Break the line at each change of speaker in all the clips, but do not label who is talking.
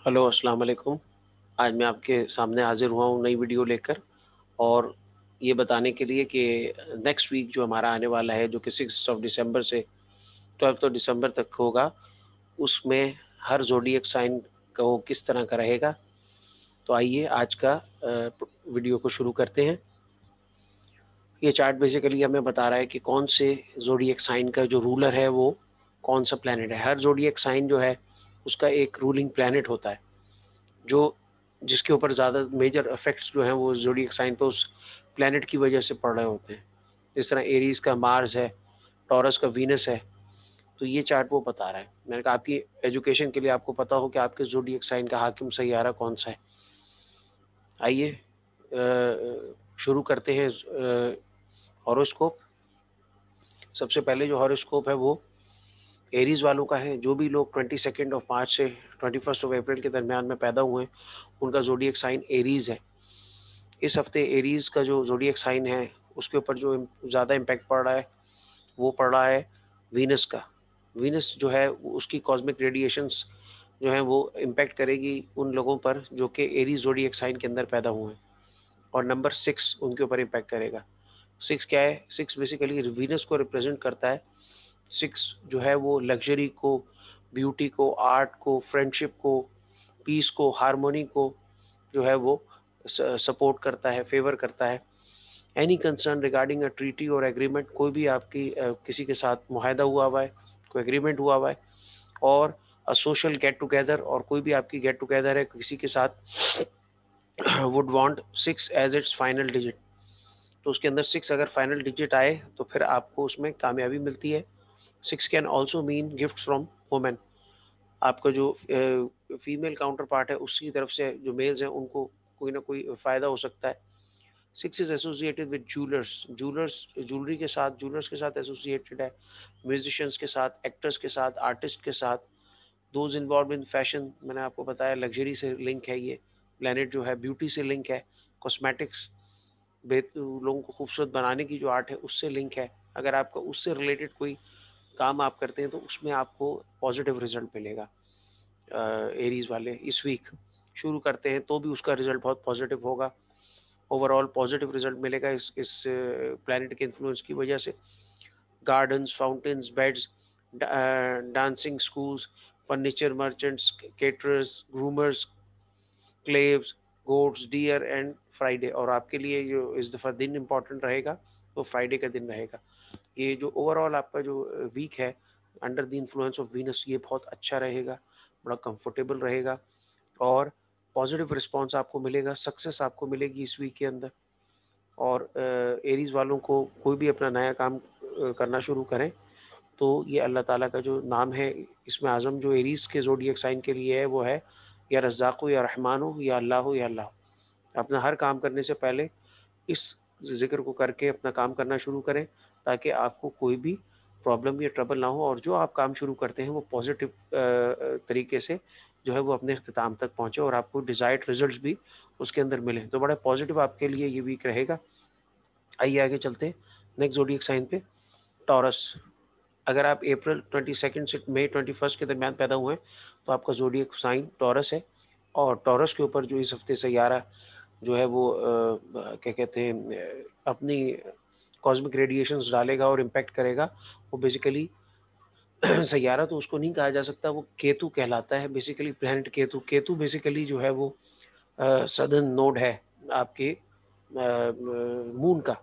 Hello, अस्सलाम वालेकुम। आज मैं आपके सामने हाज़िर हुआ हूँ नई वीडियो लेकर और ये बताने के लिए कि नेक्स्ट वीक जो हमारा आने वाला है, जो कि 6 दिसंबर से 12 दिसंबर तक होगा, उसमें हर ज़ोडिएक साइन का वो किस तरह का रहेगा। तो आइए आज का वीडियो को शुरू करते हैं। ये चार्ट बेसिकली हमें बता रहा है कि कौन से ज़ोडिएक साइन का जो रूलर है, वो कौन-सा प्लैनेट है। हर ज़ोडिएक साइन जो है, उसका एक रूलिंग प्लैनेट होता है। जो जिसके ऊपर ज़्यादा मेजर इफ़ेक्ट्स जो हैं वो ज़ोडिएक साइन पे उस प्लैनेट की वजह से पड़ रहे होते हैं। जिस तरह एरीज़ का मार्स है, टॉरस का वीनस है, तो ये चार्ट वो बता रहा है। मैंने कहा आपकी एजुकेशन के लिए आपको पता हो कि आपके ज़ोडिएक साइन का हाकिम सैयारा कौन-सा है। आइए शुरू करते हैं हॉरोस्कोप। सबसे पहले जो हॉरोस्कोप है वो एरीज़ वालों का है। जो भी लोग 22 ऑफ मार्च से 21 ऑफ अप्रैल के दरमियान में पैदा हुए हैं, उनका ज़ोडिएक साइन एरीज़ है। इस हफ्ते एरीज़ का जो ज़ोडिएक साइन है, उसके ऊपर जो ज़्यादा इम्पैक्ट पड़ रहा है, वो पड़ रहा है वीनस का। वीनस जो है उसकी कॉस्मिक रेडिएशंस जो हैं वो इम्पैक्ट करेगी उन लोगों पर जो कि एरीज़ ज़ोडिएक साइन के अंदर पैदा हुए हैं, और नंबर 6 उनके ऊपर इम्पैक्ट करेगा। 6 क्या है? 6 बेसिकली वीनस को रिप्रेज़ेंट करता है। 6 जो है वो लग्ज़री को, ब्यूटी को, आर्ट को, फ्रेंडशिप को, पीस को, हार्मनी को जो है वो सपोर्ट करता है, फ़ेवर करता है। Any concern regarding a treaty और एग्रीमेंट, कोई भी आपकी किसी के साथ मुआहदा हुआ हुआ है, कोई एग्रीमेंट हुआ हुआ है, और सोशल गेट टुगेदर, और कोई भी आपकी गेट टुगेदर है किसी के साथ, would want 6 as its final digit. तो उसके अंदर 6 अगर फाइनल डिजिट आए तो फिर आपको उसमें कामयाबी मिलती है। 6 can also mean gift from women. आपका जो फीमेल काउंटर पार्ट है उसकी तरफ से जो मेल्स हैं उनको कोई ना कोई फ़ायदा हो सकता है। 6 is associated with jewellers. Jewellers jewellery के साथ, जूलर्स के साथ एसोसिएटेड है, म्यूजिशियंस के साथ, एक्टर्स के साथ, आर्टिस्ट के साथ, दोज़ इन्वॉल्व्ड इन फैशन। मैंने आपको बताया लग्ज़री से लिंक है ये प्लैनेट जो है, ब्यूटी से लिंक है, कॉस्मेटिक्स, लोगों को खूबसूरत बनाने की जो आर्ट है उससे लिंक है। अगर आपका उससे रिलेटेड कोई काम आप करते हैं तो उसमें आपको पॉजिटिव रिज़ल्ट मिलेगा। एरीज़ वाले इस वीक शुरू करते हैं तो भी उसका रिज़ल्ट बहुत पॉजिटिव होगा। ओवरऑल पॉजिटिव रिज़ल्ट मिलेगा इस प्लैनेट के इन्फ्लुएंस की वजह से। Gardens, fountains, beds, dancing schools, furniture merchants, caterers, groomers, calves, goats, deer and Friday. और आपके लिए जो इस दफ़ा दिन इम्पोर्टेंट रहेगा, तो फ्राइडे का दिन रहेगा। ये जो ओवरऑल आपका जो वीक है under the influence of Venus, ये बहुत अच्छा रहेगा, बड़ा कंफर्टेबल रहेगा, और पॉजिटिव रिस्पॉन्स आपको मिलेगा, सक्सेस आपको मिलेगी इस वीक के अंदर। और एरीज़ वालों को कोई भी अपना नया काम करना शुरू करें तो ये अल्लाह ताला का जो नाम है, इसमें आज़म जो एरीज़ के ज़ोडिएक साइन के लिए है वो है या रज़्ज़ाक़ु या रहमानु या अल्लाहु या अल्लाह। अपना हर काम करने से पहले इस ज़िक्र को करके अपना काम करना शुरू करें, ताकि आपको कोई भी प्रॉब्लम या ट्रबल ना हो, और जो आप काम शुरू करते हैं वो पॉज़िटिव तरीके से जो है वो अपने इख्तिताम तक पहुँचे और आपको डिज़ायर्ड रिज़ल्ट्स भी उसके अंदर मिलें। तो बड़ा पॉज़िटिव आपके लिए ये वीक रहेगा। आइए आगे चलते हैं नेक्स्ट ज़ोडिएक साइन पे, टॉरस। अगर आप अप्रैल 22 से मई 21 के दरमियान पैदा हुए हैं, तो आपका ज़ोडिएक साइन टॉरस है, और टॉरस के ऊपर जो इस हफ़्ते सैयारा जो है वो क्या कहते हैं अपनी कॉस्मिक रेडिएशंस डालेगा और इम्पैक्ट करेगा। वो बेसिकली सैयारा तो उसको नहीं कहा जा सकता, वो केतु कहलाता है basically, planet Ketu. Ketu basically जो है वो सदर्न नोड है आपके मून का।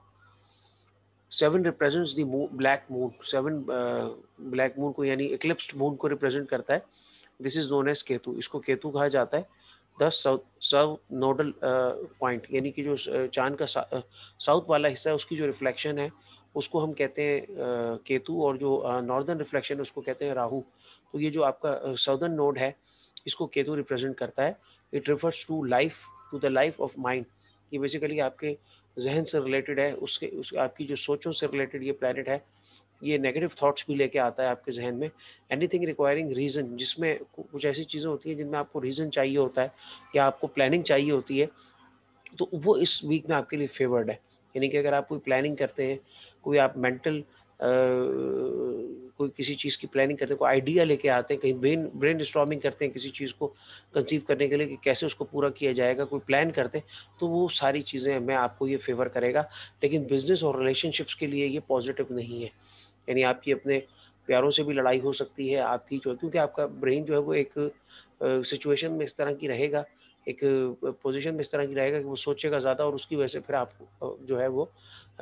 7 represents the black moon. 7 black moon को यानी इक्लिप्स्ड मून को रिप्रेजेंट करता है। This is known as Ketu. इसको केतु कहा जाता है। The south south nodal point, यानी कि जो चांद का साउथ वाला हिस्सा है उसकी जो रिफ्लेक्शन है उसको हम कहते हैं केतु, और जो नॉर्दर्न रिफ्लेक्शन है उसको कहते हैं राहु। तो ये जो आपका साउदर्न नोड है इसको केतु रिप्रेजेंट करता है। It refers to life, to the life of mind. ये बेसिकली आपके जहन से रिलेटेड है, उसके आपकी जो सोचों से रिलेटेड ये प्लैनेट है। ये नेगेटिव थॉट्स भी लेके आता है आपके जहन में। एनीथिंग रिक्वायरिंग रीज़न, जिसमें कुछ ऐसी चीज़ें होती हैं जिनमें आपको रीज़न चाहिए होता है या आपको प्लानिंग चाहिए होती है, तो वो इस वीक में आपके लिए फेवर्ड है। यानी कि अगर आप कोई प्लानिंग करते हैं, कोई आप मेंटल कोई किसी चीज़ की प्लानिंग करते हैं, कोई आइडिया लेके आते हैं, कहीं ब्रेनस्टॉर्मिंग करते हैं किसी चीज़ को कंसीव करने के लिए कि कैसे उसको पूरा किया जाएगा, कोई प्लान करते हैं, तो वो सारी चीज़ें में आपको ये फ़ेवर करेगा। लेकिन बिज़नेस और रिलेशनशिप्स के लिए ये पॉज़िटिव नहीं है। यानी आपकी अपने प्यारों से भी लड़ाई हो सकती है, आपकी जो क्योंकि आपका ब्रेन जो है वो एक सिचुएशन में इस तरह की रहेगा, एक पोज़ीशन में इस तरह की रहेगा कि वो सोचेगा ज़्यादा और उसकी वजह से फिर आपको जो है वो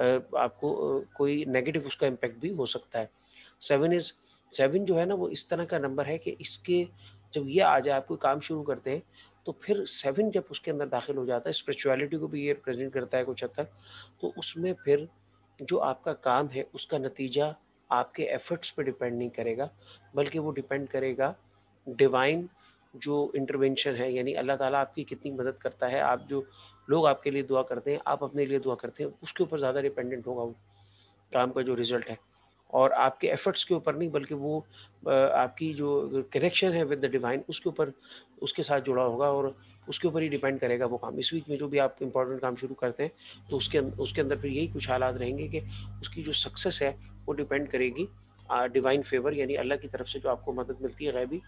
आपको कोई नेगेटिव उसका इम्पैक्ट भी हो सकता है। 7 इज़ 7 जो है ना वो इस तरह का नंबर है कि इसके जब ये आ जाए आप कोई काम शुरू करते हैं, तो फिर 7 जब उसके अंदर दाखिल हो जाता है, स्पिरिचुअलिटी को भी ये रिप्रेज़ेंट करता है कुछ हद तक, तो उसमें फिर जो आपका काम है उसका नतीजा आपके एफ़र्ट्स पे डिपेंड नहीं करेगा, बल्कि वो डिपेंड करेगा डिवाइन जो इंटरवेंशन है, यानी अल्लाह ताला आपकी कितनी मदद करता है, आप जो लोग आपके लिए दुआ करते हैं, आप अपने लिए दुआ करते हैं, उसके ऊपर ज़्यादा डिपेंडेंट होगा वो काम का जो रिज़ल्ट है। और आपके एफ़र्ट्स के ऊपर नहीं, बल्कि वो आपकी जो कनेक्शन है विद द डिवाइन उसके ऊपर उसके साथ जुड़ा होगा और उसके ऊपर ही डिपेंड करेगा वो काम। इस वीक में जो भी आप इम्पोर्टेंट काम शुरू करते हैं, तो उसके अंदर फिर यही कुछ हालात रहेंगे कि उसकी जो सक्सेस है वो डिपेंड करेगी डिवाइन फ़ेवर, यानी अल्लाह की तरफ से जो आपको मदद मिलती है गैबी,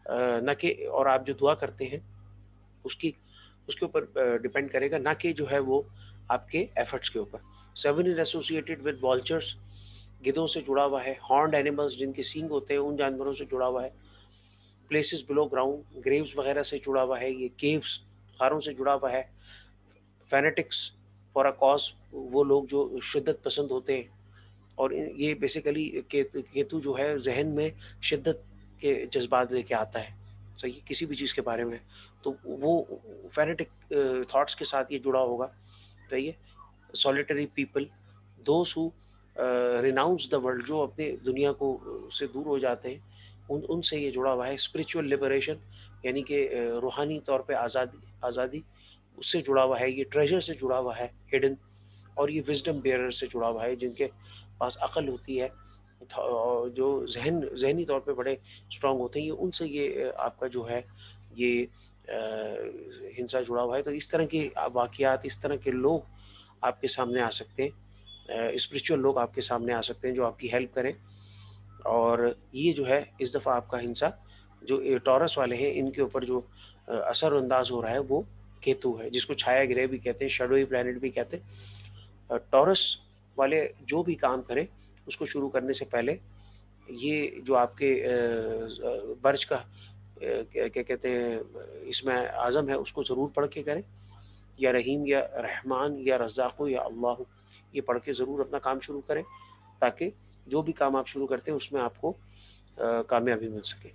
ना कि और आप जो दुआ करते हैं उसकी उसके ऊपर डिपेंड करेगा, ना कि जो है वो आपके एफ़र्ट्स के ऊपर। 7 इज़ एसोसिएटेड विद वल्चर्स, गिद्धों से जुड़ा हुआ है, हॉर्न्ड एनिमल्स जिनके सींग होते हैं उन जानवरों से जुड़ा हुआ है, प्लेसेस बिलो ग्राउंड, ग्रेव्स वगैरह से जुड़ा हुआ है, ये केव्स, गारों से जुड़ा हुआ है, फैनेटिक्स फॉर अ कॉज़, वो लोग जो शिद्दत पसंद होते हैं, और ये बेसिकली केतु जो है ज़हन में शिद्दत के जज़्बात लेके आता है, सही है? किसी भी चीज़ के बारे में, तो वो फैनेटिक थॉट्स के साथ ये जुड़ा होगा, सही है? Solitary people, those who renounce the world, जो अपने दुनिया को से दूर हो जाते हैं, उनसे ये जुड़ा हुआ है। स्पिरिचुअल लिबरेशन, यानी कि रूहानी तौर पे आज़ादी आज़ादी, उससे जुड़ा हुआ है। ये ट्रेज़र से जुड़ा हुआ है, हिडन, और ये विज़डम बेयरर से जुड़ा हुआ है, जिनके पास अक़ल होती है, जो ज़हनी तौर पे बड़े स्ट्रॉन्ग होते हैं, ये उनसे ये आपका जो है ये हिंसा जुड़ा हुआ है। तो इस तरह के वाक़ियात, इस तरह के लोग आपके सामने आ सकते हैं, स्पिरिचुअल लोग आपके सामने आ सकते हैं जो आपकी हेल्प करें। और ये जो है इस दफ़ा आपका हिंसा जो टॉरस वाले हैं इनके ऊपर जो असर-अंदाज़ हो रहा है वो केतु है, जिसको छाया ग्रह भी कहते हैं, शैडोई प्लैनेट भी कहते हैं। टॉरस वाले जो भी काम करें उसको शुरू करने से पहले ये जो आपके बर्ज का क्या क्या कहते हैं इसमें आज़म है उसको ज़रूर पढ़ के करें, या रहीम या रहमान या रज़्ज़ाक़ु या अल्लाह, ये पढ़ के ज़रूर अपना काम शुरू करें, ताकि जो भी काम आप शुरू करते हैं उसमें आपको कामयाबी मिल सके।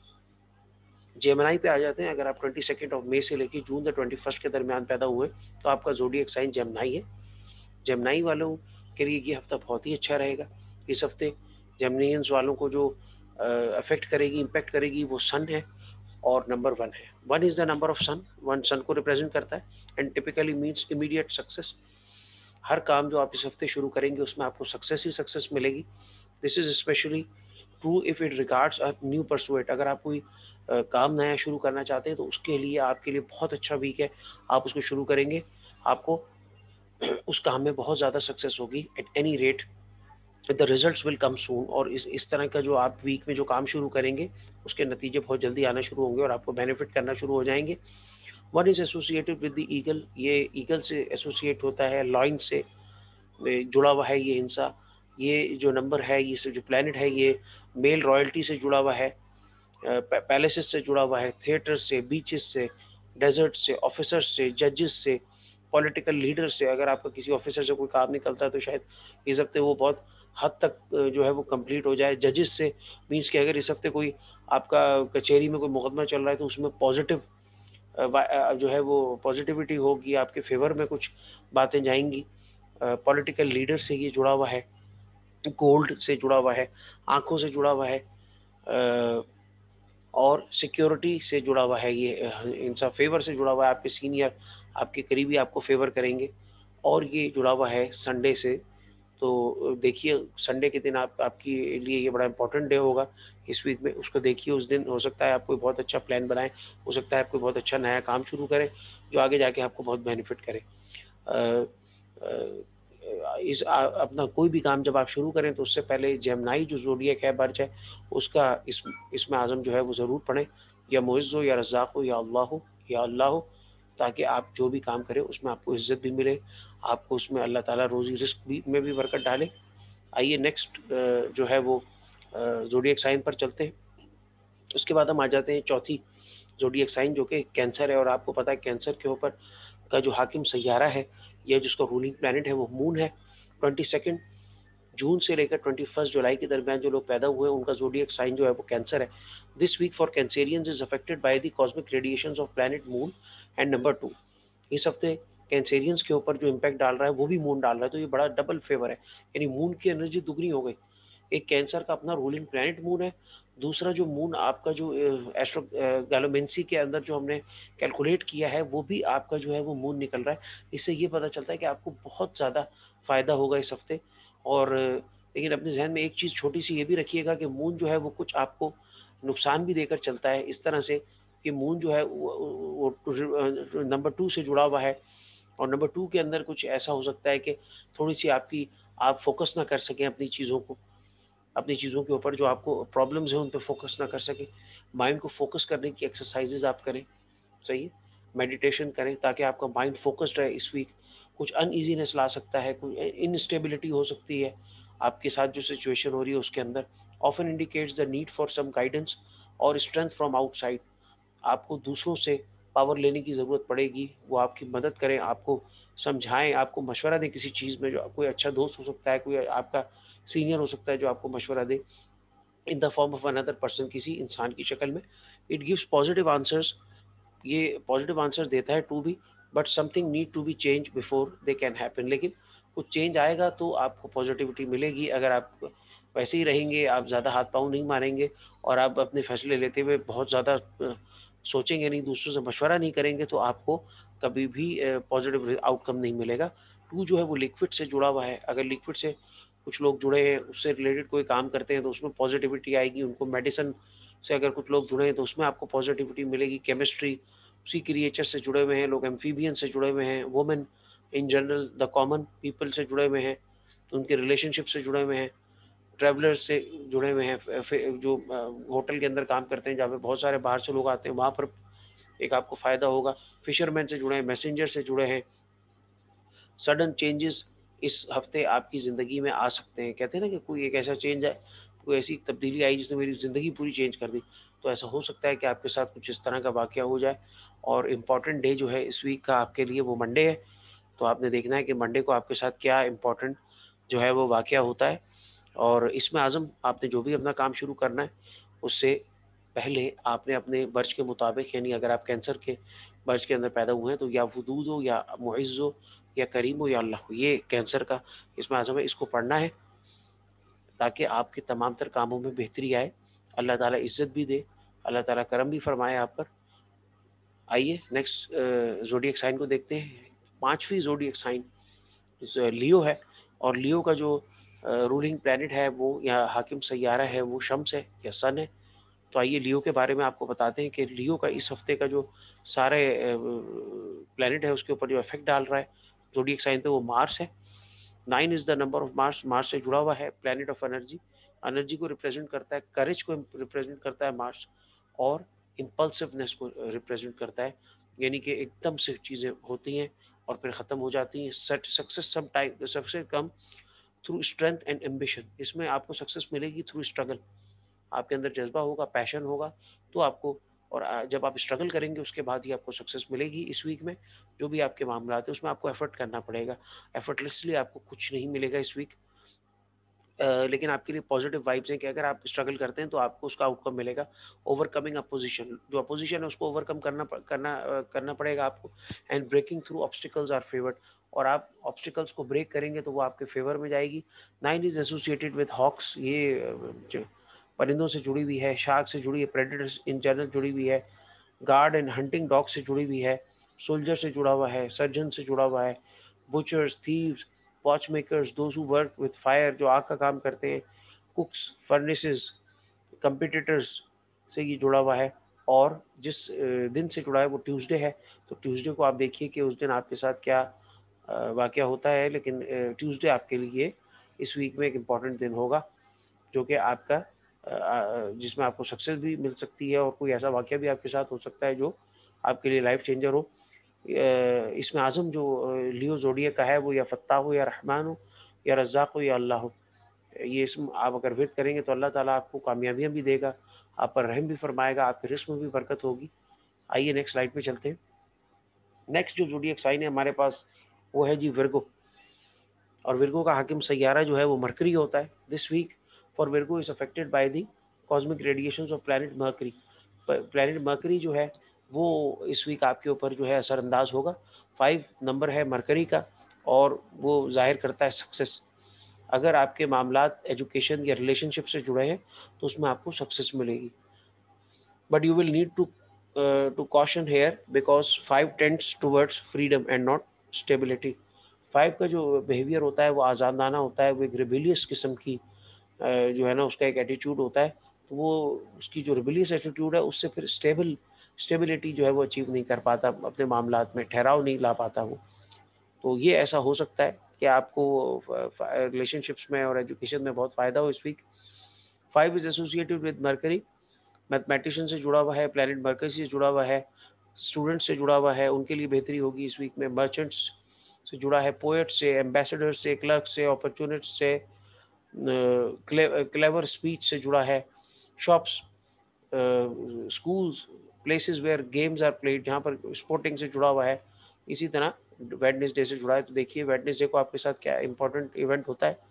जेमिनी पे आ जाते हैं। अगर आप 22 ऑफ मई से लेके जून द 21 के दरमियान पैदा हुए, तो आपका ज़ोडिएक साइन जेमिनी है। जेमिनी वालों के लिए ये हफ़्ता बहुत ही अच्छा रहेगा। इस हफ़्ते जेमिनियंस वालों को जो अफ़ेक्ट करेगी, इम्पैक्ट करेगी, वो सन है और नंबर 1 है। 1 is the number of sun, 1 sun को रिप्रेज़ेंट करता है and typically means immediate success. हर काम जो आप इस हफ़्ते शुरू करेंगे उसमें आपको सक्सेस ही सक्सेस मिलेगी। This is specially true if it regards a new pursuit. अगर आप कोई काम नया शुरू करना चाहते हैं तो उसके लिए आपके लिए बहुत अच्छा वीक है। आप उसको शुरू करेंगे, आपको उस काम में बहुत ज़्यादा सक्सेस होगी at any rate, the results will come soon. और इस तरह का जो आप वीक में जो काम शुरू करेंगे उसके नतीजे बहुत जल्दी आना शुरू होंगे और आपको बेनिफिट करना शुरू हो जाएंगे। One is associated with the eagle, ये ईगल से एसोसिएट होता है, लॉइन से जुड़ा हुआ है ये हिंसा। ये जो नंबर है, ये जो प्लैनेट है, ये मेल रॉयल्टी से जुड़ा हुआ है, पैलेसेस से जुड़ा हुआ है, थिएटर्स से, बीचेस से, डेजर्ट से, ऑफिसर्स से, जजेस से, पॉलिटिकल लीडर से। अगर आपका किसी ऑफिसर से कोई काम निकलता है तो शायद इस हफ्ते वो बहुत हद तक जो है वो कंप्लीट हो जाए। जजेस से मीन्स कि अगर इस हफ्ते कोई आपका कचहरी में कोई मुकदमा चल रहा है तो उसमें पॉजिटिव जो है वो पॉजिटिविटी होगी, आपके फेवर में कुछ बातें जाएंगी। पॉलिटिकल लीडर से ये जुड़ा हुआ है, गोल्ड से जुड़ा हुआ है, आँखों से जुड़ा हुआ है, और सिक्योरिटी से जुड़ा हुआ है। ये इनसा फेवर से जुड़ा हुआ है, आपके सीनियर, आपके करीबी आपको फेवर करेंगे। और ये जुड़ा हुआ है संडे से। तो देखिए संडे के दिन आपके लिए ये बड़ा इंपॉर्टेंट डे होगा इस वीक में, उसको देखिए। उस दिन हो सकता है आप कोई बहुत अच्छा प्लान बनाएं, हो सकता है आप कोई बहुत अच्छा नया काम शुरू करें जो आगे जाके आपको बहुत बेनिफिट करे। अ, अपना कोई भी काम जब आप शुरू करें तो उससे पहले जेमिनी जो ज़ोडिएक है, बर्च है, उसका इसमें आज़म जो है वो ज़रूर पढ़ें, या मुइज़्ज़ हो या रज़्ज़ाक़ हो या अल्लाह हो, ताकि आप जो भी काम करें उसमें आपको इज़्ज़त भी मिले, आपको उसमें अल्लाह ताला रोज़ी रिज़्क़ भी में भी बरकत डाले। आइए नेक्स्ट जो है वो ज़ोडिएक साइन पर चलते हैं। उसके बाद हम आ जाते हैं चौथी ज़ोडिएक साइन, जो कि कैंसर है, और आपको पता है कैंसर के ऊपर का जो हाकिम सैयारा है या जिसका रूलिंग प्लैनेट है वो मून है। 22 जून से लेकर 21 जुलाई के दरमियान जो लोग पैदा हुए हैं उनका ज़ोडिएक साइन जो है वो कैंसर है। This week for Cancerians is affected by the cosmic radiations of planet moon and number 2। इस हफ्ते कैंसेरियंस के ऊपर जो इम्पैक्ट डाल रहा है वो भी मून डाल रहा है, तो ये बड़ा डबल फेवर है, यानी मून की एनर्जी दुगनी हो गई। एक कैंसर का अपना रूलिंग प्लैनेट मून है, दूसरा जो मून आपका जो एस्ट्रो गैलोमेंसी के अंदर जो हमने कैलकुलेट किया है वो भी आपका जो है वो मून निकल रहा है। इससे ये पता चलता है कि आपको बहुत ज़्यादा फ़ायदा होगा इस हफ्ते। और लेकिन अपने ज़हन में एक चीज़ छोटी-सी ये भी रखिएगा कि मून जो है वो कुछ आपको नुकसान भी देकर चलता है, इस तरह से कि मून जो है वो नंबर 2 से जुड़ा हुआ है, और नंबर 2 के अंदर कुछ ऐसा हो सकता है कि थोड़ी-सी आप फ़ोकस ना कर सकें अपनी चीज़ों के ऊपर, जो आपको प्रॉब्लम्स हैं उन पे फ़ोकस ना कर सकें। माइंड को फ़ोकस करने की एक्सरसाइज़ेज़ आप करें, सही है? मेडिटेशन करें ताकि आपका माइंड फ़ोकस्ड रहे इस वीक। कुछ अनईज़ीनेस ला सकता है, कोई इनस्टेबिलिटी हो सकती है, आपके साथ जो सिचुएशन हो रही है उसके अंदर। Often indicates the need for some guidance और स्ट्रेंथ फ्रॉम आउटसाइड। आपको दूसरों से पावर लेने की ज़रूरत पड़ेगी, वो आपकी मदद करें, आपको समझाएँ, आपको मशवरा दें किसी चीज़ में, जो कोई अच्छा दोस्त हो सकता है, कोई आपका सीनियर हो सकता है जो आपको मशवरा दे in the form of another person, किसी इंसान की शक्ल में। इट गिव्स पॉजिटिव आंसर्स, ये पॉजिटिव आंसर देता है to be, but something need to be change before they can happen. लेकिन कुछ चेंज आएगा तो आपको पॉजिटिविटी मिलेगी। अगर आप वैसे ही रहेंगे, आप ज़्यादा हाथ पाँव नहीं मारेंगे और आप अपने फैसले लेते हुए बहुत ज़्यादा सोचेंगे नहीं, दूसरों से मशवरा नहीं करेंगे, तो आपको कभी भी पॉजिटिव आउटकम नहीं मिलेगा। टू जो है वो लिक्विड से जुड़ा हुआ है, अगर लिक्विड से कुछ लोग जुड़े हैं, उससे रिलेटेड कोई काम करते हैं तो उसमें पॉजिटिविटी आएगी। उनको मेडिसिन से अगर कुछ लोग जुड़े हैं तो उसमें आपको पॉजिटिविटी मिलेगी। केमिस्ट्री, उसी क्रिएचर से जुड़े हुए हैं लोग, एम्फीबियन से जुड़े हुए हैं, women in general, the common people से जुड़े हुए हैं, तो उनके रिलेशनशिप से जुड़े हुए हैं, ट्रैवलर्स से जुड़े हुए हैं, जो होटल के अंदर काम करते हैं जहाँ पे बहुत सारे बाहर से लोग आते हैं, वहाँ पर एक आपको फ़ायदा होगा। फिशरमैन से जुड़े हैं, मैसेंजर से जुड़े हैं। सडन चेंजेस इस हफ्ते आपकी ज़िंदगी में आ सकते हैं। कहते हैं ना कि कोई एक ऐसा चेंज है, कोई ऐसी तब्दीली आई जिसने मेरी ज़िंदगी पूरी चेंज कर दी। तो ऐसा हो सकता है कि आपके साथ कुछ इस तरह का वाक़या हो जाए। और इम्पॉर्टेंट डे जो है इस वीक का आपके लिए वो मंडे है। तो आपने देखना है कि मंडे को आपके साथ क्या इम्पॉर्टेंट जो है वो वाक़या होता है। और इसमें आज़म आपने जो भी अपना काम शुरू करना है, उससे पहले आपने अपने वर्ष के मुताबिक, यानी अगर आप कैंसर के वर्ष के अंदर पैदा हुए हैं तो या वदूद हो या मुइज़्ज़ हो या करीम हो या अल्लाह हो, ये कैंसर का इसमें आज़म है, इसको पढ़ना है ताकि आपके तमाम तर कामों में बेहतरी आए, अल्लाह ताला इज़्ज़त भी दे, अल्लाह ताला करम भी फ़रमाए आप पर। आइए नेक्स्ट ज़ोडिएक साइन को देखते हैं। 5वीं ज़ोडिएक साइन लियो है, और लियो का जो रूलिंग प्लैनेट है वो, या हाकिम सैयारा है, वो शम्स है या सन है। तो आइए लियो के बारे में आपको बताते हैं कि लियो का इस हफ्ते का जो सारे प्लैनेट है उसके ऊपर जो इफेक्ट डाल रहा है ज़ोडिएक साइन पे, वो मार्स है। 9 is the number of Mars, Mars से जुड़ा हुआ है, प्लैनेट ऑफ एनर्जी। एनर्जी को रिप्रेजेंट करता है, करेज को रिप्रेजेंट करता है मार्स, और इम्पल्सिवनेस को रिप्रेजेंट करता है, यानी कि एकदम से चीज़ें होती हैं और फिर ख़त्म हो जाती हैं। Success some time success come through strength and ambition. इसमें आपको सक्सेस मिलेगी थ्रू स्ट्रगल। आपके अंदर जज़्बा होगा, पैशन होगा, तो आपको, और जब आप स्ट्रगल करेंगे उसके बाद ही आपको सक्सेस मिलेगी। इस वीक में जो भी आपके मामलात हैं उसमें आपको एफ़र्ट करना पड़ेगा। एफ़र्टलेसली आपको कुछ नहीं मिलेगा इस वीक। लेकिन आपके लिए पॉजिटिव वाइब्स हैं कि अगर आप स्ट्रगल करते हैं तो आपको उसका आउटकम मिलेगा। ओवरकमिंग अपोज़िशन, जो अपोज़िशन है उसको ओवरकम करना पड़ेगा आपको। And breaking through obstacles are favoured, और आप ऑब्स्टिकल्स को ब्रेक करेंगे तो वो आपके फ़ेवर में जाएगी। 9 इज़ एसोसिएटेड विद हॉक्स, ये ज परिंदों से जुड़ी हुई है, शार्क से जुड़ी है, प्रेडेटर्स इन जनरल जुड़ी हुई है, गार्ड एंड हंटिंग डॉग से जुड़ी हुई है, सोल्जर से जुड़ा हुआ है, सर्जन से जुड़ा हुआ है, butchers, thieves, watchmakers, those who work with fire, जो आग का काम करते हैं, कुक्स, फर्नेसेस, कंपटीटर्स से ये जुड़ा हुआ है। और जिस दिन से जुड़ा है वो ट्यूसडे है, तो ट्यूसडे को आप देखिए कि उस दिन आपके साथ क्या वाक़या होता है, लेकिन ट्यूज़डे आपके लिए इस वीक में एक इम्पॉर्टेंट दिन होगा, जो कि आपका जिसमें आपको सक्सेस भी मिल सकती है और कोई ऐसा वाक़या भी आपके साथ हो सकता है जो आपके लिए लाइफ़ चेंजर हो। इसमें आज़म जो लियो ज़ोडिएक का है, वो या फ़त्ताह हो या रहमान हो या रज़्ज़ाक़ हो या अल्लाह हो। ये इसम आप अगर विर्द करेंगे तो अल्लाह ताला आपको कामयाबियाँ भी देगा, आप पर रहम भी फ़रमाएगा, आपके रिज़्क़ में भी बरकत होगी। आइए नेक्स्ट स्लाइड पे चलते हैं। नेक्स्ट जो ज़ोडिएक साइन है हमारे पास, वो है जी विर्गो। और विर्गो का हाकिम सैयारा जो है वो मरकरी होता है। This week for Virgo is affected by the cosmic radiations of planet Mercury. Planet Mercury जो है वो इस वीक आपके ऊपर जो है असरअंदाज होगा। 5 नंबर है मरकरी का और वो ज़ाहिर करता है सक्सेस। अगर आपके मामलात एजुकेशन या रिलेशनशिप से जुड़े हैं तो उसमें आपको सक्सेस मिलेगी। But you will need to caution here because 5 tends towards freedom and not stability. 5 का जो बिहेवियर होता है वो आज़ादाना होता है, वो एक रिबेलियस किस्म की जो है ना उसका एक एटीट्यूड होता है। तो वो उसकी जो रिबेलियस एटीट्यूड है उससे फिर स्टेबिलिटी जो है वो अचीव नहीं कर पाता, अपने मामलात में ठहराव नहीं ला पाता वो। तो ये ऐसा हो सकता है कि आपको रिलेशनशिप्स में और एजुकेशन में बहुत फ़ायदा हो इस week. 5 is associated with Mercury, mathematician से जुड़ा हुआ है, प्लैनेट मरकरी से जुड़ा हुआ है, स्टूडेंट से जुड़ा हुआ है, उनके लिए बेहतरी होगी इस वीक में। मर्चेंट्स से जुड़ा है, पोएट से, एम्बेसडर से, क्लर्क से, अपॉर्चुनिस्ट से, क्लेवर स्पीच से जुड़ा है, shops, schools, places where games are played, जहाँ पर स्पोर्टिंग से जुड़ा हुआ है। इसी तरह वेडनेसडे से जुड़ा है। तो देखिए वेडनेसडे को आपके साथ क्या इंपॉर्टेंट इवेंट होता है।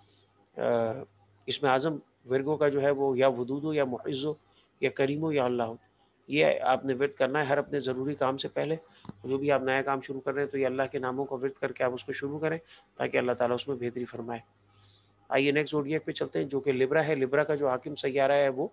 इसमें आज़म विर्गो का जो है वो या वदूद हो या मुइज़्ज़ हो या करीम हो या अल्लाह हो। ये आपने विर्द करना है हर अपने ज़रूरी काम से पहले। जो भी आप नया काम शुरू कर रहे हैं तो ये अल्लाह के नामों का विर्द करके आप उसको शुरू करें, ताकि अल्लाह ताला उसमें बेहतरी फरमाए। आइए नेक्स्ट ज़ोडिएक पे चलते हैं, जो कि लिब्रा है। लिब्रा का जो हाकिम सैयारा है वो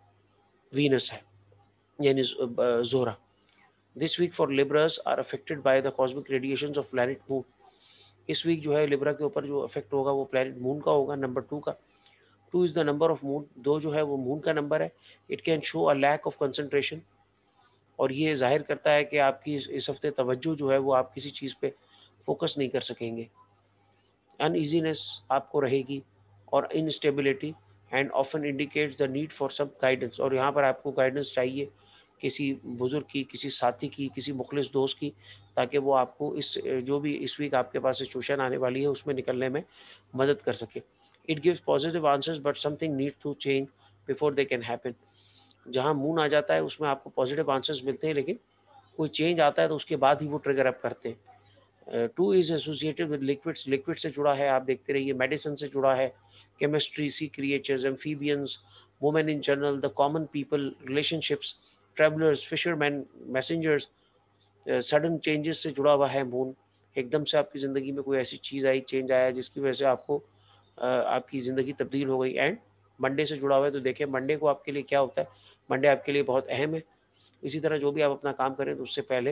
वीनस है, यानी ज़ोहरा। This week for Librans are affected by the cosmic radiations of planet moon. इस वीक जो है लिब्रा के ऊपर जो इफेक्ट होगा वो प्लैनेट मून का होगा, नंबर 2 का। 2 is the number of moon, 2 जो है वो मून का नंबर है। It can show a lack of concentration, और ये ज़ाहिर करता है कि आपकी इस हफ्ते तवज्जो जो है वो आप किसी चीज़ पे फोकस नहीं कर सकेंगे। अनईज़ीनेस आपको रहेगी और instability and often indicates the need for some guidance. और यहाँ पर आपको गाइडेंस चाहिए किसी बुज़ुर्ग की, किसी साथी की, किसी मुखलिस दोस्त की, ताकि वो आपको इस जो भी इस वीक आपके पास सिचुएशन आने वाली है उसमें निकलने में मदद कर सके। It gives positive answers but something need to change before they can happen. जहाँ मून आ जाता है उसमें आपको पॉजिटिव आंसर्स मिलते हैं, लेकिन कोई चेंज आता है तो उसके बाद ही वो ट्रिगर अप करते हैं। 2 is associated with liquids, liquid से जुड़ा है, आप देखते रहिए। मेडिसिन से जुड़ा है, chemistry, sea creatures, amphibians, women in general, the common people, relationships, travellers, fisherman, messengers. Sudden changes से जुड़ा हुआ है मून। एकदम से आपकी ज़िंदगी में कोई ऐसी चीज़ आई, चेंज आया जिसकी वजह से आपको आपकी ज़िंदगी तब्दील हो गई। एंड मंडे से जुड़ा हुआ है, तो देखिए मंडे को आपके लिए क्या होता है। मंडे आपके लिए बहुत अहम है। इसी तरह जो भी आप अपना काम करें तो उससे पहले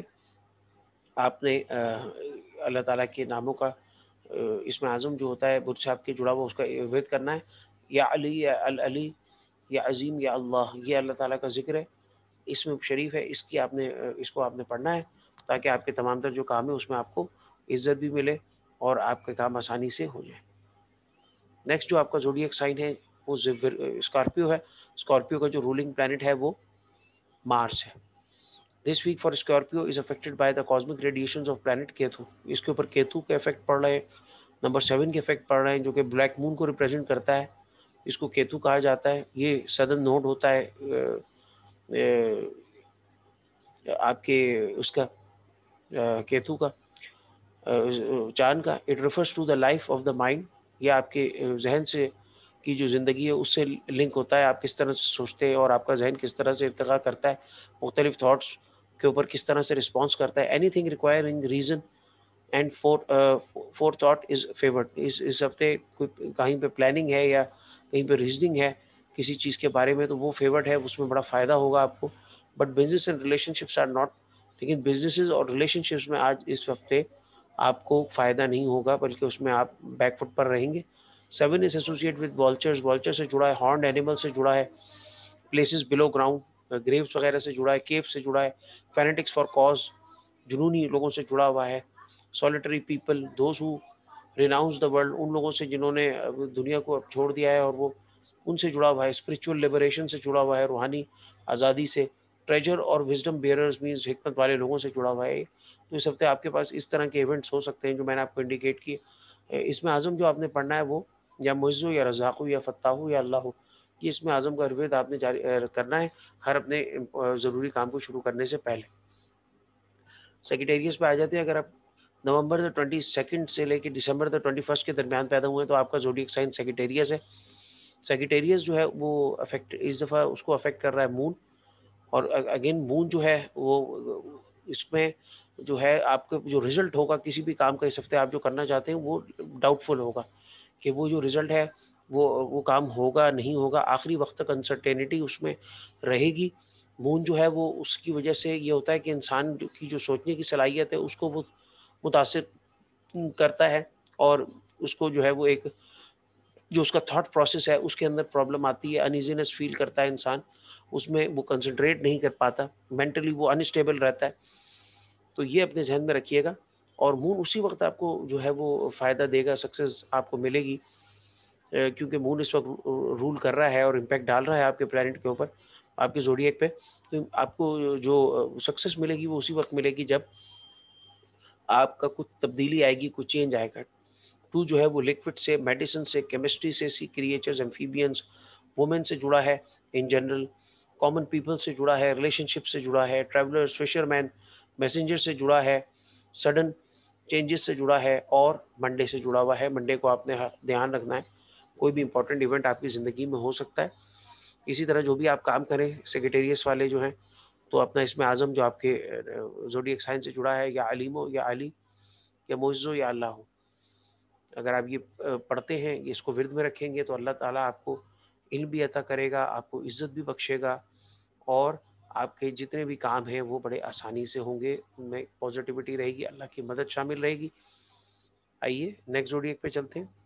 आपने अल्लाह ताला के नामों का इसमें आज़म जो होता है बुत साहब के जुड़ा हुआ उसका विर्द करना है। या अली या अल अली या अज़ीम या अल्लाह, ये अल्लाह ताला का ज़िक्र है, इसमें शरीफ है, इसकी आपने इसको आपने पढ़ना है, ताकि आपके तमाम तर जो काम है उसमें आपको इज़्ज़त भी मिले और आपके काम आसानी से हो जाए। नेक्स्ट जो आपका ज़ोडिएक साइन है वो स्कॉर्पियो है। स्कॉर्पियो का जो रूलिंग प्लैनेट है वो मार्स है। This week for Scorpio is affected by the cosmic radiations of planet Ketu. इसके ऊपर केतु के इफेक्ट पड़ रहे हैं, नंबर 7 के इफेक्ट पड़ रहे हैं, जो कि ब्लैक मून को रिप्रेजेंट करता है। इसको केतु कहा जाता है। ये सदर्न नोड होता है आपके उसका केतु का, चाँद का। It refers to the life of the mind. ये आपके जहन से की जो ज़िंदगी है उससे लिंक होता है। आप किस तरह से सोचते हैं और आपका जहन किस तरह से इर्तिका करता है, मुख्तलिफ थाट्स के ऊपर किस तरह से रिस्पॉन्स करता है। Anything requiring reason and for thought is favoured. इस हफ्ते कोई कहीं पे प्लानिंग है या कहीं पे रीजनिंग है किसी चीज़ के बारे में, तो वो फेवर्ड है, उसमें बड़ा फ़ायदा होगा आपको। But business and relationships are not. लेकिन बिजनेसेस और रिलेशनशिप्स में आज इस हफ्ते आपको फ़ायदा नहीं होगा, बल्कि उसमें आप बैकफुट पर रहेंगे। 7 is associate with vultures, vulture से जुड़ा है, हॉर्न एनिमल से जुड़ा है, प्लेसेस बिलो ग्राउंड, ग्रेव्स वगैरह से जुड़ा है, केव से जुड़ा है, फैनेटिक्स फॉर कॉज, जुनूनी लोगों से जुड़ा हुआ है। Solitary people, those who renounce the world, उन लोगों से जिन्होंने अब दुनिया को अब छोड़ दिया है और वो उनसे जुड़ा हुआ है, स्पिरिचुअल लिबरेशन से जुड़ा हुआ है, रूहानी आज़ादी से, ट्रेजर और विजडम बेयरर्स मीन्स हिकमत वाले लोगों से जुड़ा हुआ है। तो इस हफ्ते आपके पास इस तरह के इवेंट्स हो सकते हैं जो मैंने आपको इंडिकेट किए। इसमें आज़म जो आपने पढ़ना है वो या मुइज़्ज़ो या रज़ाक़ु या फ़त्ताहु या अल्लाहु, ये इसमें आज़म का रिवेद आपने जारी करना है हर अपने ज़रूरी काम को शुरू करने से पहले। सेक्रेटेरियस पे आ जाते हैं। अगर आप नवंबर द 22 से लेके दिसंबर द 21 के दरमियान पैदा हुए हैं तो आपका ज़ोडिएक साइन सेक्रेटेरियस है। सेक्रेटेरियस जो है वो अफेक्ट इस दफ़ा उसको अफेक्ट कर रहा है मून, और अगेन मून जो है वो इसमें जो है आपका जो रिजल्ट होगा किसी भी काम का इस हफ्ते आप जो करना चाहते हैं वो डाउटफुल होगा कि वो जो रिजल्ट है वो काम होगा नहीं होगा, आखिरी वक्त तक अनसर्टेनिटी उसमें रहेगी। मून जो है वो उसकी वजह से ये होता है कि इंसान की जो सोचने की सलाहियत है उसको वो मुतासिर करता है, और उसको जो है वो एक जो उसका थॉट प्रोसेस है उसके अंदर प्रॉब्लम आती है, अनइजीनेस फील करता है इंसान, उसमें वो कंसंट्रेट नहीं कर पाता, मेंटली वो अनस्टेबल रहता है। तो ये अपने ज़हन में रखिएगा। और मून उसी वक्त आपको जो है वो फ़ायदा देगा, सक्सेस आपको मिलेगी, क्योंकि मून इस वक्त रूल कर रहा है और इम्पैक्ट डाल रहा है आपके प्लैनेट के ऊपर, आपके ज़ोडिएक पे। तो आपको जो सक्सेस मिलेगी वो उसी वक्त मिलेगी जब आपका कुछ तब्दीली आएगी, कुछ चेंज आएगा। टू जो है वो लिक्विड से, मेडिसिन से, केमिस्ट्री से, सी क्रिएचर्स, एम्फीबियंस, वुमेन से जुड़ा है इन जनरल, कॉमन पीपल से जुड़ा है, रिलेशनशिप से जुड़ा है, ट्रैवलर्स, फिशरमैन, मैसेंजर से जुड़ा है, सडन चेंजेस से जुड़ा है, और मंडे से जुड़ा हुआ है। मंडे को आपने ध्यान रखना है, कोई भी इंपॉर्टेंट इवेंट आपकी ज़िंदगी में हो सकता है। इसी तरह जो भी आप काम करें सेक्रेटेरियस वाले जो हैं, तो अपना इसमें आज़म जो आपके ज़ोडिएक साइन से जुड़ा है, या अलीमो या अली या मोइज़्ज़ो या अल्लाह हो, अगर आप ये पढ़ते हैं, इसको विर्द में रखेंगे तो अल्लाह ताला आपको इल्म भी अता करेगा, आपको इज़्ज़त भी बख्शेगा, और आपके जितने भी काम हैं वो बड़े आसानी से होंगे, उनमें पॉज़िटिविटी रहेगी, अल्लाह की मदद शामिल रहेगी। आइए नेक्स्ट ज़ोडिएक पे चलते हैं।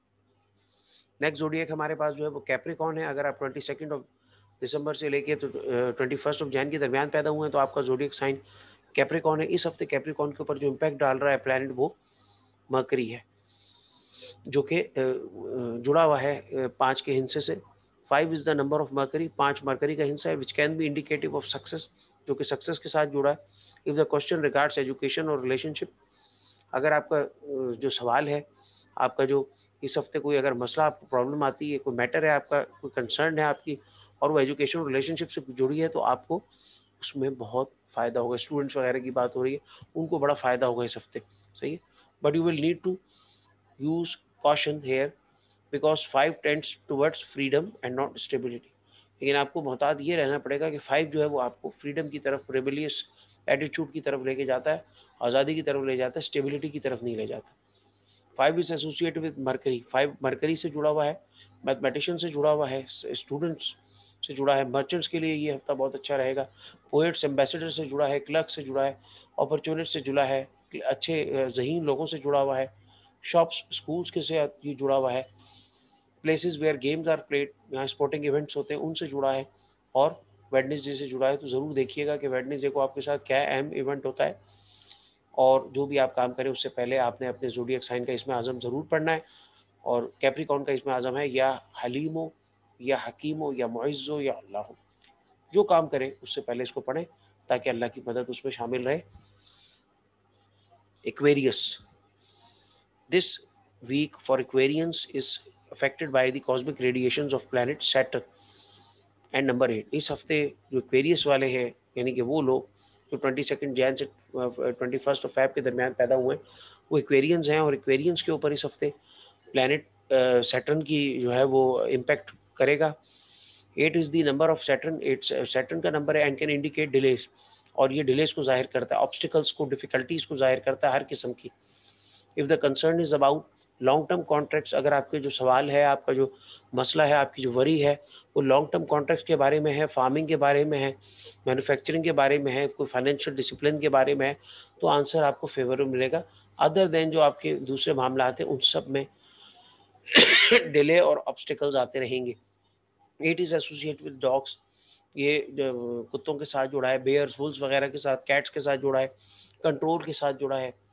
नेक्स्ट ज़ोडिएक हमारे पास जो है वो कैप्रिकॉर्न है। अगर आप 22 ऑफ दिसंबर से लेके तो 21 ऑफ जैन के दरमियान पैदा हुए हैं तो आपका ज़ोडिएक साइन कैप्रिकॉर्न है। इस हफ्ते कैप्रिकॉर्न के ऊपर जो इम्पैक्ट डाल रहा है प्लैनेट वो मरकरी है, जो कि जुड़ा हुआ है 5 के हिंसे से। 5 is the number of Mercury, 5 Mercury का हिंसा है, which can be indicative of success, जो कि सक्सेस के साथ जुड़ा है। If the question regards education और रिलेशनशिप, अगर आपका जो सवाल है, आपका जो इस हफ्ते कोई अगर मसला आपको प्रॉब्लम आती है, कोई मैटर है आपका, कोई कंसर्न है आपकी, और वो एजुकेशन और रिलेशनशिप से जुड़ी है, तो आपको उसमें बहुत फ़ायदा होगा। स्टूडेंट्स वगैरह की बात हो रही है, उनको बड़ा फ़ायदा होगा इस हफ्ते, सही है। But you will need to use caution here because 5 tends towards freedom and not stability। लेकिन आपको मोहतात ये रहना पड़ेगा कि 5 जो है वो आपको फ्रीडम की तरफ, रेबेलियस एटीट्यूड की तरफ लेके जाता है, आज़ादी की तरफ ले जाता है, स्टेबिलिटी की तरफ नहीं ले जाता। 5 is associated with Mercury, 5 Mercury से जुड़ा हुआ है, मैथमेटिशियन से जुड़ा हुआ है, स्टूडेंट्स से जुड़ा है, मर्चेंट्स के लिए ये हफ्ता बहुत अच्छा रहेगा, पोएट्स एम्बेसडर से जुड़ा है, क्लर्क से जुड़ा है, अपॉर्चुनिटी से जुड़ा है, अच्छे ज़हीन लोगों से जुड़ा हुआ है, शॉप्स स्कूल्स के से ये जुड़ा हुआ है, places where games are played, यहाँ स्पोर्टिंग इवेंट्स होते हैं उनसे जुड़ा है, और वेडनेसडे से जुड़ा है। तो ज़रूर देखिएगा कि वेडनेसडे को आपके साथ क्या अहम इवेंट होता है, और जो भी आप काम करें उससे पहले आपने अपने ज़ोडिएक साइन का इसमें आज़म ज़रूर पढ़ना है। और कैप्रिकॉर्न का इसमें आज़म है या हलीमो या हकीमो या मुइज़्ज़ो या अल्लाह हो। जो काम करें उससे पहले इसको पढ़ें ताकि अल्लाह की मदद उसमें शामिल रहे। Aquarius, this week for Aquarians is affected by the cosmic radiations of planet Saturn and number 8। इस हफ्ते जो एक्वेरियस वाले हैं, यानी कि वो लोग जो 22 जैन से 21 ऑफ फेब के दरमियान पैदा हुए हैं, वो एक्वेरियंस हैं, और एक्वेरियंस के ऊपर इस हफ्ते प्लैनेट सैटर्न की जो है वो इम्पैक्ट करेगा। 8 is the number of Saturn, 8 Saturn का नंबर है एंड कैन इंडिकेट डिलेस, और ये डिलेस को जाहिर करता है, ऑब्स्टिकल्स को, डिफ़िकल्टीज़ को जाहिर करता है हर किस्म की। If the concern is about long term contracts, अगर आपके जो सवाल है, आपका जो मसला है, आपकी जो वरी है वो लॉन्ग टर्म कॉन्ट्रैक्ट्स के बारे में है, फार्मिंग के बारे में है, मैन्युफैक्चरिंग के बारे में है, कोई फाइनेंशियल डिसिप्लिन के बारे में है, तो आंसर आपको फेवरेबल मिलेगा। अदर देन जो आपके दूसरे मामलात हैं उन सब में डिले और ऑब्स्टिकल्स आते रहेंगे। It is associated with dogs, ये कुत्तों के साथ जुड़ा है, बेयर्स, वुल्स वगैरह के साथ, कैट्स के साथ जुड़ा है, कंट्रोल के साथ जुड़ा है,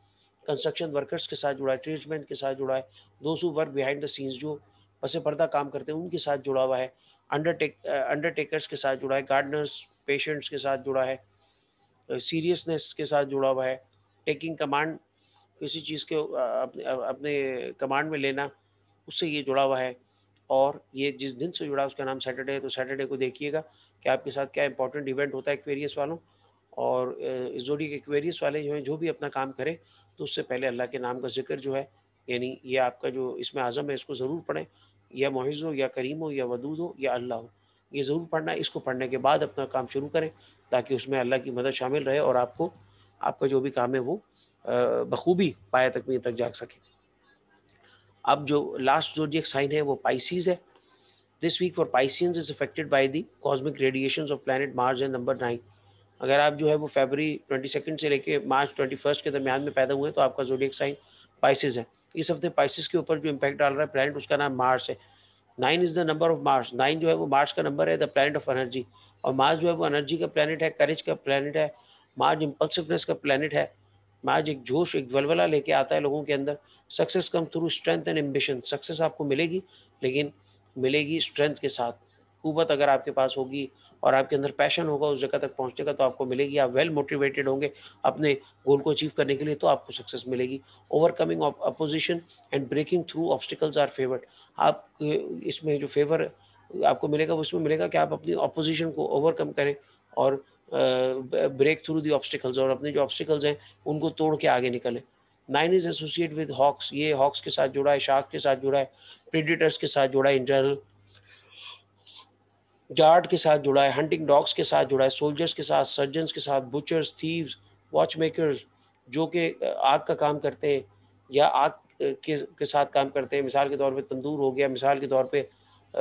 कंस्ट्रक्शन वर्कर्स के साथ जुड़ा है, ट्रेड्समैन के साथ जुड़ा है, दोस्त who work behind the scenes, जो पसे पर्दा काम करते हैं उनके साथ जुड़ा हुआ है, अंडरटेकर्स के साथ जुड़ा है, गार्डनर्स, पेशेंट्स के साथ जुड़ा है, सीरियसनेस के साथ जुड़ा हुआ है, टेकिंग कमांड, किसी चीज़ के अपने कमांड में लेना, उससे ये जुड़ा हुआ है। और ये जिस दिन से जुड़ा है उसका नाम सैटरडे है, तो सैटरडे को देखिएगा कि आपके साथ क्या इंपॉर्टेंट इवेंट होता है एक्वेरियस वालों। और ज़ोडिएक एक्वेरियस वाले जो हैं, जो भी अपना काम करें तो उससे पहले अल्लाह के नाम का ज़िक्र जो है, यानी ये आपका जो इसमें आज़म है इसको ज़रूर पढ़ें, या मुइज़्ज़ हो या करीम हो या वदूद हो या अल्लाह हो, ये ज़रूर पढ़ना है। इसको पढ़ने के बाद अपना काम शुरू करें ताकि उसमें अल्लाह की मदद शामिल रहे और आपको आपका जो भी काम है वो बखूबी पाया तकमील तक जा सके। अब जो लास्ट ज़ोडिएक साइन है वो पाइसेस है। This week for Pisceans is affected by the cosmic radiations of planet Mars and number 9। अगर आप जो है वो फरवरी 22 से लेके मार्च 21 के दरमियान में पैदा हुए हैं तो आपका ज़ोडिएक साइन पाइसेस है। इस हफ्ते पाइसेस के ऊपर जो इम्पैक्ट डाल रहा है प्लैनेट, उसका नाम मार्स है। 9 is the number of Mars, 9 जो है वो मार्स का नंबर है, द प्लैनेट ऑफ एनर्जी। और मार्स जो है वो एनर्जी का प्लैनेट है, करेज का प्लैनेट है, मार्स इम्पल्सिवनेस का प्लैनेट है। मार्स एक जोश, एक वलवला लेके आता है लोगों के अंदर। Success come through strength and ambition, success आपको मिलेगी लेकिन मिलेगी स्ट्रेंथ के साथ। कुव्वत अगर आपके पास होगी और आपके अंदर पैशन होगा उस जगह तक पहुँचने का तो आपको मिलेगी। आप वेल मोटिवेटेड होंगे अपने गोल को अचीव करने के लिए तो आपको सक्सेस मिलेगी। Overcoming opposition and breaking through obstacles are favoured. आप इसमें जो फेवर आपको मिलेगा वो इसमें मिलेगा कि आप अपनी अपोजिशन को ओवरकम करें और ब्रेक थ्रू दी ऑब्स्टिकल्स, और अपने जो ऑब्स्टिकल्स हैं उनको तोड़ के आगे निकलें। 9 इज एसोसिएट विद हॉक्स, ये हॉक्स के साथ जुड़ा है, शार्क के साथ जुड़ा है, प्रेडिटर्स के साथ जुड़ा है, इंटरनल गार्ड के साथ जुड़ा है, हंटिंग डॉग्स के साथ जुड़ा है, सोल्जर्स के साथ, सर्जन्स के साथ, बुचर्स, थीव्स, वॉच मेकर्स, जो कि आग का काम करते हैं या आग के साथ काम करते हैं। मिसाल के तौर पे तंदूर हो गया, मिसाल के तौर पे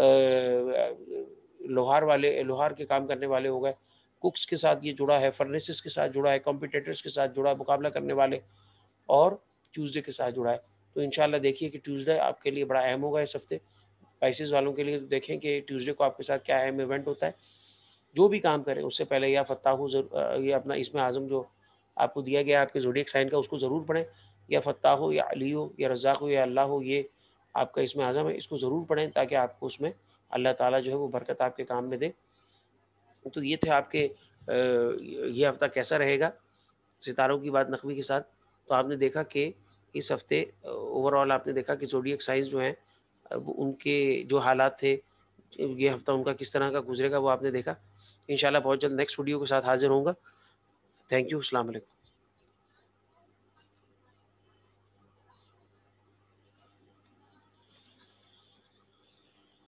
लोहार के काम करने वाले हो गए। कुक्स के साथ ये जुड़ा है, फर्नेसेस के साथ जुड़ा है, कॉम्पिटिटर्स के साथ जुड़ा है, मुकाबला करने वाले, और ट्यूसडे के साथ जुड़ा है। तो इंशाल्लाह देखिए कि ट्यूसडे आपके लिए बड़ा अहम होगा इस हफ्ते। स्पाइसेस वालों के लिए तो देखें कि ट्यूसडे को आपके साथ क्या अहम इवेंट होता है। जो भी काम करें उससे पहले या फ़त्ताहु ये अपना इसमें आज़म जो आपको दिया गया है आपके ज़ोडिएक साइन का, उसको ज़रूर पढ़ें। या फ़त्ताह हो या अली हो या रज़्ज़ाक़ हो या अल्लाह हो, ये आपका इसमें आज़म है, इसको ज़रूर पढ़ें ताकि आपको उसमें अल्लाह ताला जो है वो बरकत आपके काम में दे। तो ये थे आपके ये हफ़्ता कैसा रहेगा सितारों की बात नक़वी के साथ। तो आपने देखा कि इस हफ़्ते ओवरऑल आपने देखा कि ज़ोडिएक साइन्स जो हैं अब उनके जो हालात थे, ये हफ़्ता उनका किस तरह का गुज़रेगा वो आपने देखा। इंशाल्लाह बहुत जल्द नेक्स्ट वीडियो के साथ हाज़िर होऊँगा। थैंक यू, अस्सलाम वालेकुम।